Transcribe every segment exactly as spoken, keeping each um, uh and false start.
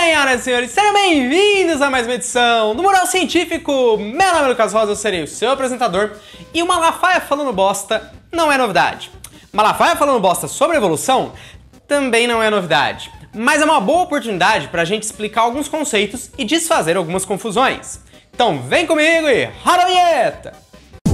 Senhoras e senhores, sejam bem-vindos a mais uma edição do Mural Científico. Meu nome é Lucas Rosa, eu serei o seu apresentador. E o Malafaia falando bosta não é novidade. Malafaia falando bosta sobre evolução também não é novidade. Mas é uma boa oportunidade para a gente explicar alguns conceitos e desfazer algumas confusões. Então vem comigo e roda a vinheta!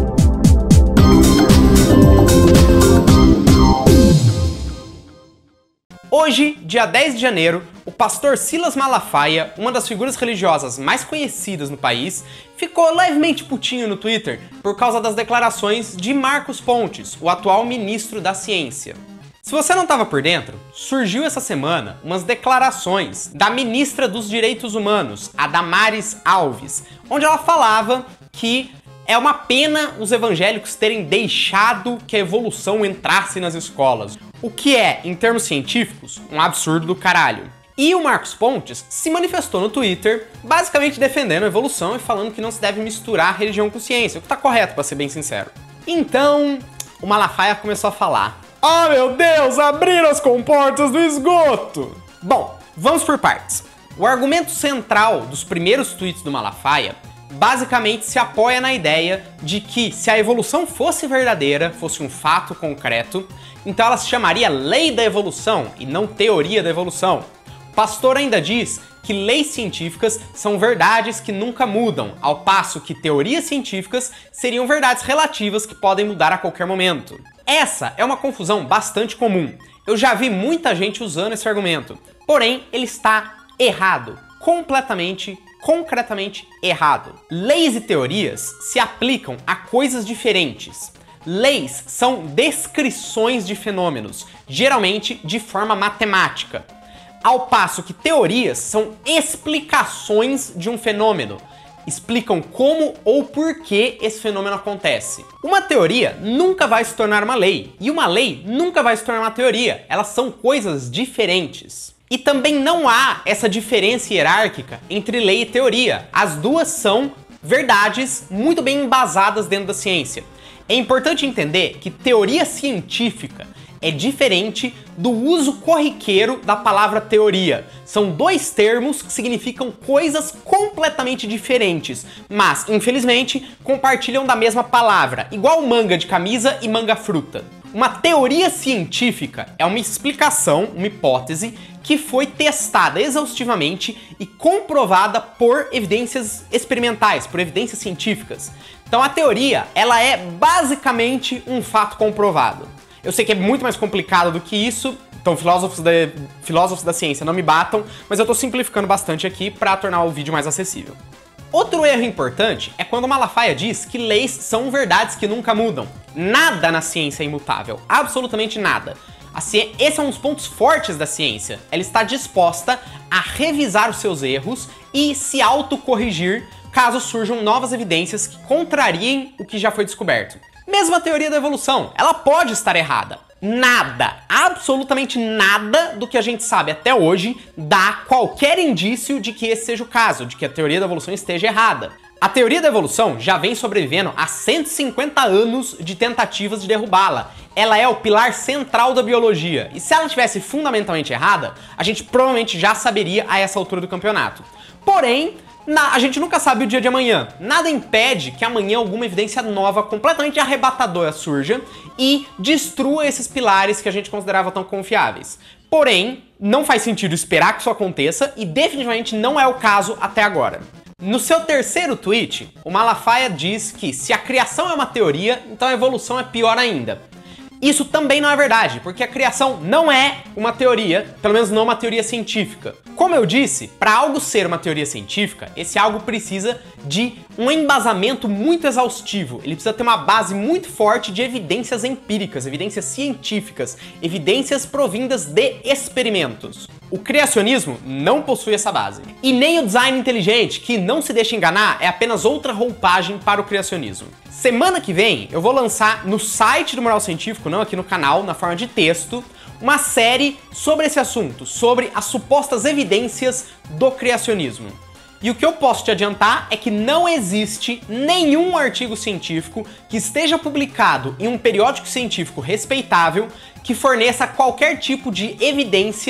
Hoje, dia dez de janeiro, o pastor Silas Malafaia, uma das figuras religiosas mais conhecidas no país, ficou levemente putinho no Twitter por causa das declarações de Marcos Pontes, o atual ministro da Ciência. Se você não estava por dentro, surgiu essa semana umas declarações da ministra dos Direitos Humanos, a Damares Alves, onde ela falava que é uma pena os evangélicos terem deixado que a evolução entrasse nas escolas. O que é, em termos científicos, um absurdo do caralho. E o Marcos Pontes se manifestou no Twitter, basicamente defendendo a evolução e falando que não se deve misturar religião com ciência, o que tá correto, pra ser bem sincero. Então, o Malafaia começou a falar: "Ah, meu Deus, abriram as comportas do esgoto!" Bom, vamos por partes. O argumento central dos primeiros tweets do Malafaia basicamente se apoia na ideia de que se a evolução fosse verdadeira, fosse um fato concreto, então ela se chamaria lei da evolução e não teoria da evolução. O pastor ainda diz que leis científicas são verdades que nunca mudam, ao passo que teorias científicas seriam verdades relativas que podem mudar a qualquer momento. Essa é uma confusão bastante comum. Eu já vi muita gente usando esse argumento, porém ele está errado, completamente concretamente errado. Leis e teorias se aplicam a coisas diferentes. Leis são descrições de fenômenos, geralmente de forma matemática, ao passo que teorias são explicações de um fenômeno, explicam como ou por que esse fenômeno acontece. Uma teoria nunca vai se tornar uma lei, e uma lei nunca vai se tornar uma teoria, elas são coisas diferentes. E também não há essa diferença hierárquica entre lei e teoria. As duas são verdades muito bem embasadas dentro da ciência. É importante entender que teoria científica é diferente do uso corriqueiro da palavra teoria. São dois termos que significam coisas completamente diferentes, mas, infelizmente, compartilham da mesma palavra, igual manga de camisa e manga fruta. Uma teoria científica é uma explicação, uma hipótese, que foi testada exaustivamente e comprovada por evidências experimentais, por evidências científicas. Então a teoria, ela é basicamente um fato comprovado. Eu sei que é muito mais complicado do que isso, então filósofos da, filósofos da ciência não me batam, mas eu tô simplificando bastante aqui para tornar o vídeo mais acessível. Outro erro importante é quando o Malafaia diz que leis são verdades que nunca mudam. Nada na ciência é imutável, absolutamente nada. A ciência, esse é um dos pontos fortes da ciência. Ela está disposta a revisar os seus erros e se autocorrigir caso surjam novas evidências que contrariem o que já foi descoberto. Mesmo a teoria da evolução, ela pode estar errada. Nada, absolutamente nada do que a gente sabe até hoje dá qualquer indício de que esse seja o caso, de que a teoria da evolução esteja errada. A teoria da evolução já vem sobrevivendo há cento e cinquenta anos de tentativas de derrubá-la. Ela é o pilar central da biologia, e se ela estivesse fundamentalmente errada, a gente provavelmente já saberia a essa altura do campeonato. Porém, na, a gente nunca sabe o dia de amanhã. Nada impede que amanhã alguma evidência nova, completamente arrebatadora, surja e destrua esses pilares que a gente considerava tão confiáveis. Porém, não faz sentido esperar que isso aconteça e definitivamente não é o caso até agora. No seu terceiro tweet, o Malafaia diz que se a criação é uma teoria, então a evolução é pior ainda. Isso também não é verdade, porque a criação não é uma teoria, pelo menos não uma teoria científica. Como eu disse, para algo ser uma teoria científica, esse algo precisa de um embasamento muito exaustivo. Ele precisa ter uma base muito forte de evidências empíricas, evidências científicas, evidências provindas de experimentos. O criacionismo não possui essa base. E nem o design inteligente, que não se deixa enganar, é apenas outra roupagem para o criacionismo. Semana que vem eu vou lançar no site do Mural Científico, não aqui no canal, na forma de texto, uma série sobre esse assunto, sobre as supostas evidências do criacionismo. E o que eu posso te adiantar é que não existe nenhum artigo científico que esteja publicado em um periódico científico respeitável que forneça qualquer tipo de evidência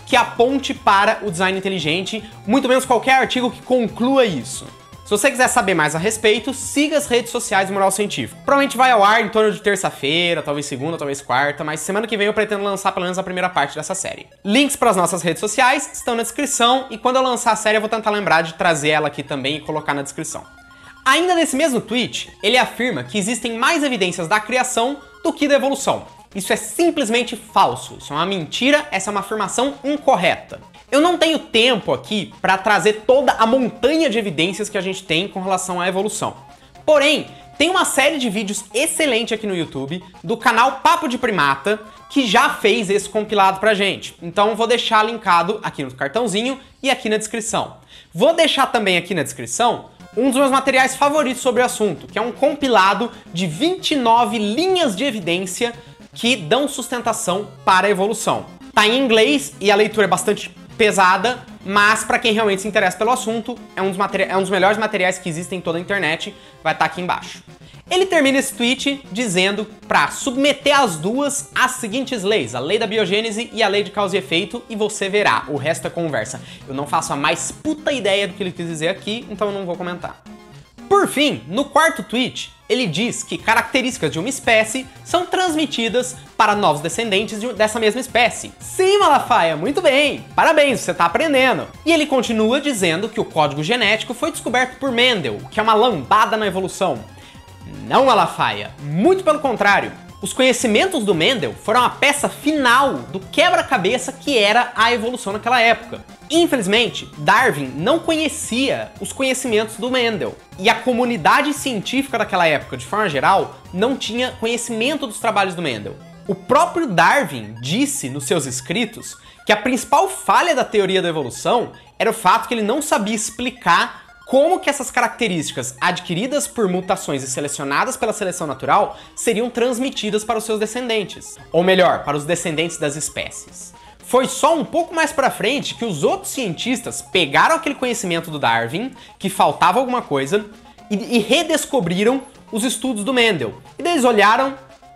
que aponte para o design inteligente, muito menos qualquer artigo que conclua isso. Se você quiser saber mais a respeito, siga as redes sociais do Mural Científico. Provavelmente vai ao ar em torno de terça-feira, talvez segunda, talvez quarta, mas semana que vem eu pretendo lançar pelo menos a primeira parte dessa série. Links para as nossas redes sociais estão na descrição e quando eu lançar a série eu vou tentar lembrar de trazer ela aqui também e colocar na descrição. Ainda nesse mesmo tweet, ele afirma que existem mais evidências da criação do que da evolução. Isso é simplesmente falso, isso é uma mentira, essa é uma afirmação incorreta. Eu não tenho tempo aqui para trazer toda a montanha de evidências que a gente tem com relação à evolução. Porém, tem uma série de vídeos excelente aqui no YouTube do canal Papo de Primata que já fez esse compilado pra gente. Então vou deixar linkado aqui no cartãozinho e aqui na descrição. Vou deixar também aqui na descrição um dos meus materiais favoritos sobre o assunto, que é um compilado de vinte e nove linhas de evidência que dão sustentação para a evolução. Tá em inglês e a leitura é bastante pesada, mas para quem realmente se interessa pelo assunto, é um, dos é um dos melhores materiais que existem em toda a internet, vai estar aqui embaixo. Ele termina esse tweet dizendo para submeter as duas às seguintes leis, a lei da biogênese e a lei de causa e efeito, e você verá, o resto é conversa. Eu não faço a mais puta ideia do que ele quis dizer aqui, então eu não vou comentar. Por fim, no quarto tweet, ele diz que características de uma espécie são transmitidas para novos descendentes de, dessa mesma espécie. Sim, Malafaia, muito bem! Parabéns, você tá aprendendo! E ele continua dizendo que o código genético foi descoberto por Mendel, que é uma lambada na evolução. Não, Malafaia, muito pelo contrário. Os conhecimentos do Mendel foram a peça final do quebra-cabeça que era a evolução naquela época. Infelizmente, Darwin não conhecia os conhecimentos do Mendel, e a comunidade científica daquela época, de forma geral, não tinha conhecimento dos trabalhos do Mendel. O próprio Darwin disse nos seus escritos que a principal falha da teoria da evolução era o fato que ele não sabia explicar como que essas características adquiridas por mutações e selecionadas pela seleção natural seriam transmitidas para os seus descendentes, ou melhor, para os descendentes das espécies. Foi só um pouco mais pra frente que os outros cientistas pegaram aquele conhecimento do Darwin, que faltava alguma coisa, e, e redescobriram os estudos do Mendel. E daí eles olharam,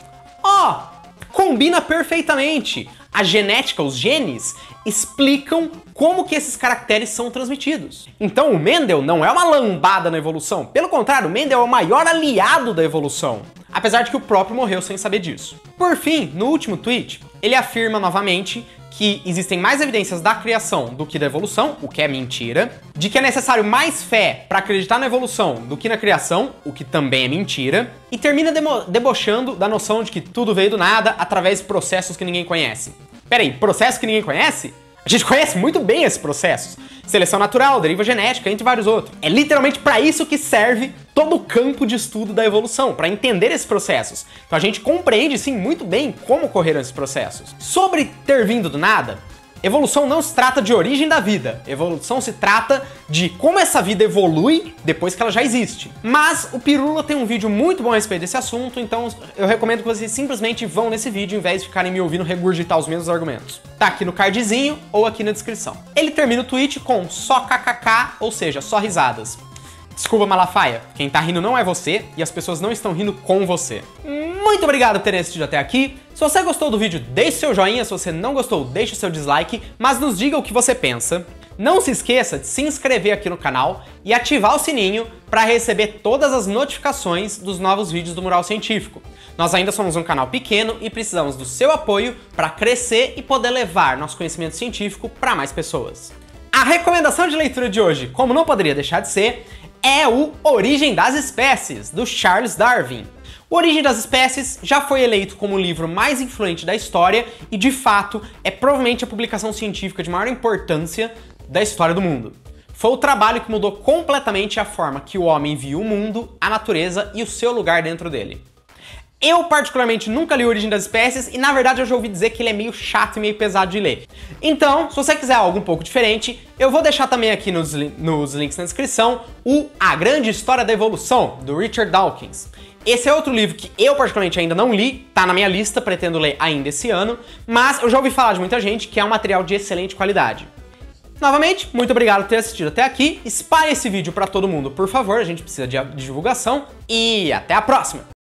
ó, oh, combina perfeitamente. A genética, os genes, explicam como que esses caracteres são transmitidos. Então o Mendel não é uma lambada na evolução. Pelo contrário, o Mendel é o maior aliado da evolução. Apesar de que o próprio morreu sem saber disso. Por fim, no último tweet, ele afirma novamente que existem mais evidências da criação do que da evolução, o que é mentira, de que é necessário mais fé para acreditar na evolução do que na criação, o que também é mentira, e termina debochando da noção de que tudo veio do nada através de processos que ninguém conhece. Peraí, processos que ninguém conhece? A gente conhece muito bem esses processos. Seleção natural, deriva genética, entre vários outros. É literalmente para isso que serve todo o campo de estudo da evolução, para entender esses processos. Então a gente compreende, sim, muito bem como ocorreram esses processos. Sobre ter vindo do nada, evolução não se trata de origem da vida. Evolução se trata de como essa vida evolui depois que ela já existe. Mas o Pirula tem um vídeo muito bom a respeito desse assunto, então eu recomendo que vocês simplesmente vão nesse vídeo em vez de ficarem me ouvindo regurgitar os mesmos argumentos. Tá aqui no cardzinho ou aqui na descrição. Ele termina o tweet com só kkk, ou seja, só risadas. Desculpa, Malafaia, quem tá rindo não é você e as pessoas não estão rindo com você. Muito obrigado por ter assistido até aqui. Se você gostou do vídeo, deixe seu joinha. Se você não gostou, deixe seu dislike, mas nos diga o que você pensa. Não se esqueça de se inscrever aqui no canal e ativar o sininho para receber todas as notificações dos novos vídeos do Mural Científico. Nós ainda somos um canal pequeno e precisamos do seu apoio para crescer e poder levar nosso conhecimento científico para mais pessoas. A recomendação de leitura de hoje, como não poderia deixar de ser, é o Origem das Espécies, do Charles Darwin. O Origem das Espécies já foi eleito como o livro mais influente da história e, de fato, é provavelmente a publicação científica de maior importância da história do mundo. Foi o trabalho que mudou completamente a forma que o homem via o mundo, a natureza e o seu lugar dentro dele. Eu, particularmente, nunca li Origem das Espécies e, na verdade, eu já ouvi dizer que ele é meio chato e meio pesado de ler. Então, se você quiser algo um pouco diferente, eu vou deixar também aqui nos, nos links na descrição o A Grande História da Evolução, do Richard Dawkins. Esse é outro livro que eu, particularmente, ainda não li, tá na minha lista, pretendo ler ainda esse ano, mas eu já ouvi falar de muita gente que é um material de excelente qualidade. Novamente, muito obrigado por ter assistido até aqui, espalhe esse vídeo pra todo mundo, por favor, a gente precisa de divulgação, e até a próxima!